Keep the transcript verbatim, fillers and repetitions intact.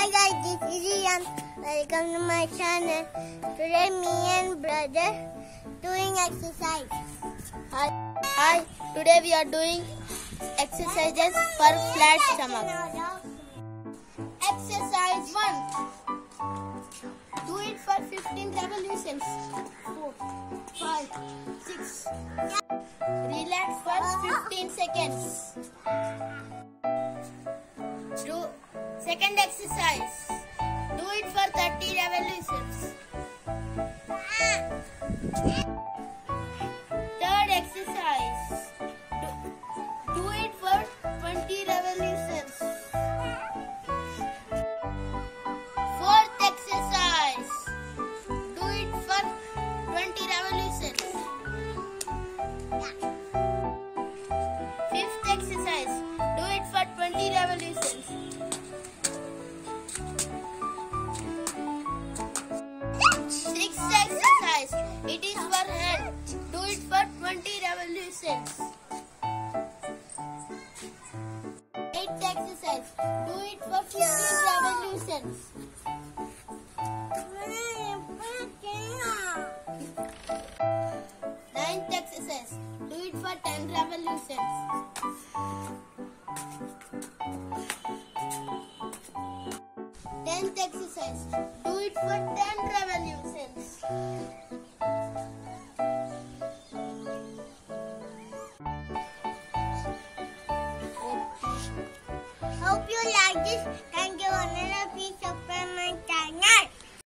Hi guys, this is Ian. Welcome to my channel. Today me and brother doing exercise. Hi. Hi. Today we are doing exercises for flat stomach. Exercise one. Do it for fifteen revolutions. four, five, six. Relax for fifteen seconds. Do second exercise. Do it for thirty revolutions. Third exercise. Do, do it for twenty revolutions. Fourth exercise. Do it for twenty revolutions. Fifth exercise. Do it for twenty revolutions. Sixth exercise. It is for hand. Do it for twenty revolutions. Eighth exercise. Do it for fifteen revolutions. Ninth exercise. Do it for ten revolutions. Tenth exercise. Do it for ten revolutions. Hope you like this